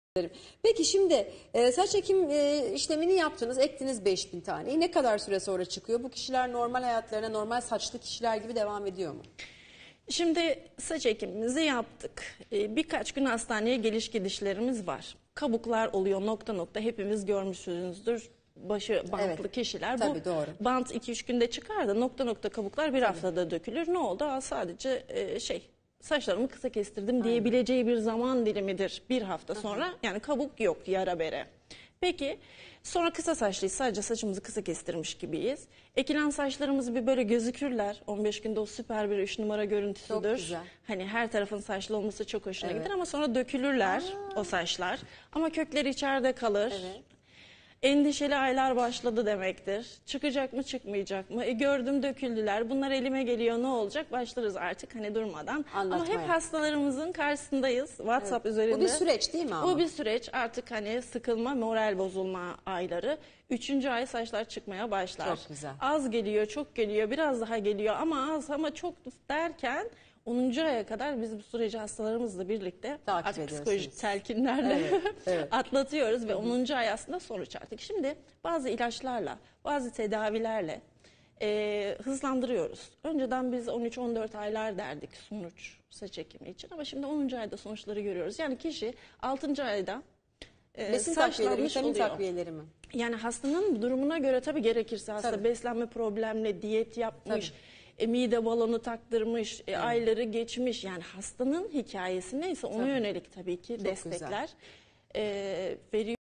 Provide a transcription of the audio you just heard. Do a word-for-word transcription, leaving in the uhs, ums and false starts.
ederim. Peki şimdi e, saç ekim e, işlemini yaptınız, ektiniz beş bin taneyi. Ne kadar süre sonra çıkıyor? Bu kişiler normal hayatlarına, normal saçlı kişiler gibi devam ediyor mu? Şimdi saç ekimimizi yaptık. Ee, birkaç gün hastaneye geliş gidişlerimiz var. Kabuklar oluyor nokta nokta, hepimiz görmüşsünüzdür. Başı bantlı Evet, kişiler. tabii, Bu doğru. bant iki üç günde çıkar da nokta nokta kabuklar bir haftada dökülür. Ne oldu? Aa, sadece e, şey saçlarımı kısa kestirdim diyebileceği bir zaman dilimidir bir hafta sonra. Yani kabuk yok, yara bere. Peki sonra kısa saçlıyız, sadece saçımızı kısa kestirmiş gibiyiz. Ekilen saçlarımız bir böyle gözükürler. on beş günde o süper bir üç numara görüntüsüdür. Çok güzel. Hani her tarafın saçlı olması çok hoşuna Evet. gider ama sonra dökülürler o saçlar. Ama kökleri içeride kalır. Evet. Endişeli aylar başladı demektir. Çıkacak mı çıkmayacak mı? E gördüm döküldüler. Bunlar elime geliyor, ne olacak? Başlarız artık hani durmadan. Anlatmaya. Ama hep hastalarımızın karşısındayız. WhatsApp üzerinde. Bu bir süreç değil mi ama? Bu bir süreç, artık hani sıkılma, moral bozulma ayları. Üçüncü ay saçlar çıkmaya başlar. Çok güzel. Az geliyor, çok geliyor, biraz daha geliyor ama az ama çok derken onuncu aya kadar biz bu süreci hastalarımızla birlikte Takip artık ediyorsunuz. psikolojik telkinlerle Evet, evet. atlatıyoruz ve onuncu ay aslında sonuç artık. Şimdi bazı ilaçlarla, bazı tedavilerle e, hızlandırıyoruz. Önceden biz on üç on dört aylar derdik sonuç saç ekimi için ama şimdi onuncu ayda sonuçları görüyoruz. Yani kişi altıncı ayda e, Besin takviyeleri, saçlanmış vitamin oluyor. takviyeleri mi? Yani hastanın durumuna göre tabii gerekirse hasta Tabii. beslenme problemle diyet yapmış, e, mide balonu taktırmış, e, ayları geçmiş. Yani hastanın hikayesi neyse ona Tabii. yönelik tabii ki Çok destekler e, veriyor.